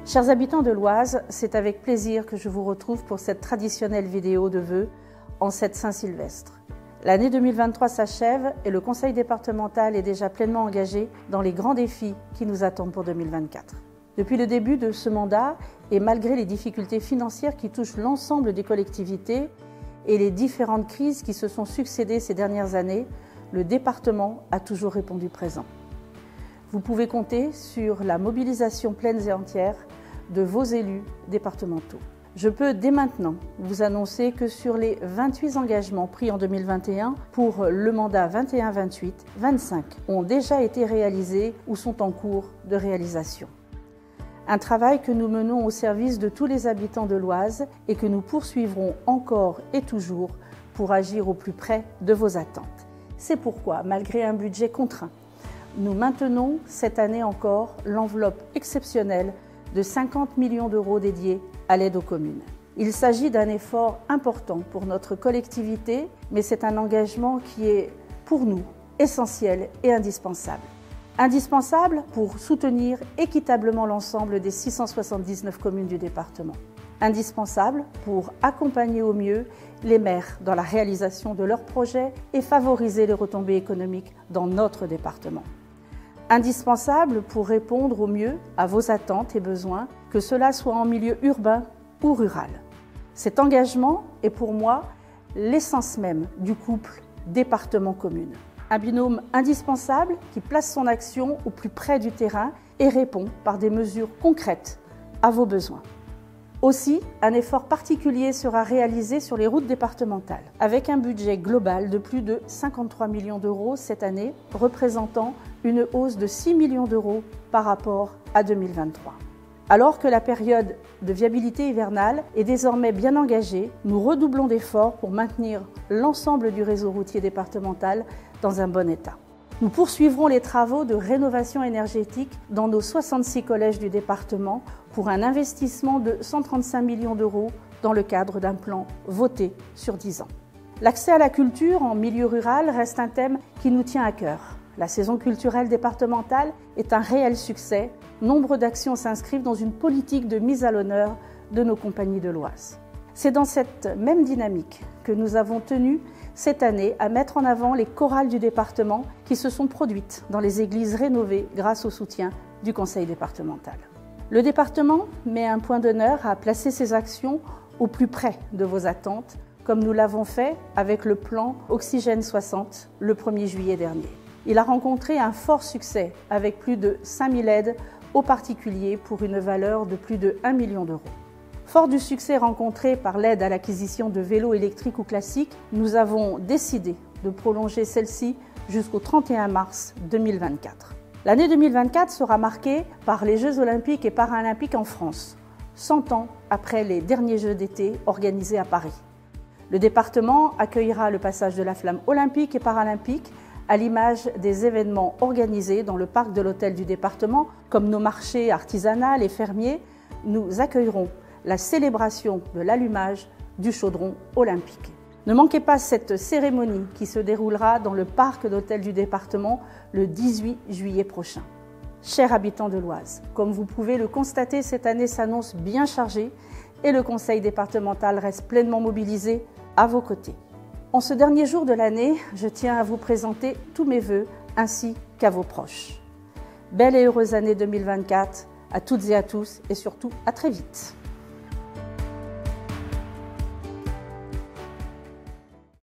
Chers habitants de l'Oise, c'est avec plaisir que je vous retrouve pour cette traditionnelle vidéo de vœux en cette Saint-Sylvestre. L'année 2023 s'achève et le conseil départemental est déjà pleinement engagé dans les grands défis qui nous attendent pour 2024. Depuis le début de ce mandat et malgré les difficultés financières qui touchent l'ensemble des collectivités et les différentes crises qui se sont succédées ces dernières années, le département a toujours répondu présent. Vous pouvez compter sur la mobilisation pleine et entière de vos élus départementaux. Je peux dès maintenant vous annoncer que sur les 28 engagements pris en 2021 pour le mandat 21-28, 25 ont déjà été réalisés ou sont en cours de réalisation. Un travail que nous menons au service de tous les habitants de l'Oise et que nous poursuivrons encore et toujours pour agir au plus près de vos attentes. C'est pourquoi, malgré un budget contraint, nous maintenons cette année encore l'enveloppe exceptionnelle de 50 millions d'euros dédiés à l'aide aux communes. Il s'agit d'un effort important pour notre collectivité, mais c'est un engagement qui est, pour nous, essentiel et indispensable. Indispensable pour soutenir équitablement l'ensemble des 679 communes du département. Indispensable pour accompagner au mieux les maires dans la réalisation de leurs projets et favoriser les retombées économiques dans notre département. Indispensable pour répondre au mieux à vos attentes et besoins, que cela soit en milieu urbain ou rural. Cet engagement est pour moi l'essence même du couple département-commune. Un binôme indispensable qui place son action au plus près du terrain et répond par des mesures concrètes à vos besoins. Aussi, un effort particulier sera réalisé sur les routes départementales, avec un budget global de plus de 53 millions d'euros cette année, représentant une hausse de 6 millions d'euros par rapport à 2023. Alors que la période de viabilité hivernale est désormais bien engagée, nous redoublons d'efforts pour maintenir l'ensemble du réseau routier départemental dans un bon état. Nous poursuivrons les travaux de rénovation énergétique dans nos 66 collèges du département pour un investissement de 135 millions d'euros dans le cadre d'un plan voté sur 10 ans. L'accès à la culture en milieu rural reste un thème qui nous tient à cœur. La saison culturelle départementale est un réel succès. Nombre d'actions s'inscrivent dans une politique de mise à l'honneur de nos compagnies de l'Oise. C'est dans cette même dynamique que nous avons tenu cette année à mettre en avant les chorales du département qui se sont produites dans les églises rénovées grâce au soutien du conseil départemental. Le département met un point d'honneur à placer ses actions au plus près de vos attentes, comme nous l'avons fait avec le plan Oxygène 60 le 1er juillet dernier. Il a rencontré un fort succès avec plus de 5000 aides aux particuliers pour une valeur de plus de 1 million d'euros. Fort du succès rencontré par l'aide à l'acquisition de vélos électriques ou classiques, nous avons décidé de prolonger celle-ci jusqu'au 31 mars 2024. L'année 2024 sera marquée par les Jeux olympiques et paralympiques en France, 100 ans après les derniers Jeux d'été organisés à Paris. Le département accueillera le passage de la flamme olympique et paralympique à l'image des événements organisés dans le parc de l'hôtel du département, comme nos marchés artisanaux et fermiers. Nous accueillerons la célébration de l'allumage du chaudron olympique. Ne manquez pas cette cérémonie qui se déroulera dans le parc d'hôtel du département le 18 juillet prochain. Chers habitants de l'Oise, comme vous pouvez le constater, cette année s'annonce bien chargée et le conseil départemental reste pleinement mobilisé à vos côtés. En ce dernier jour de l'année, je tiens à vous présenter tous mes vœux ainsi qu'à vos proches. Belle et heureuse année 2024 à toutes et à tous et surtout à très vite.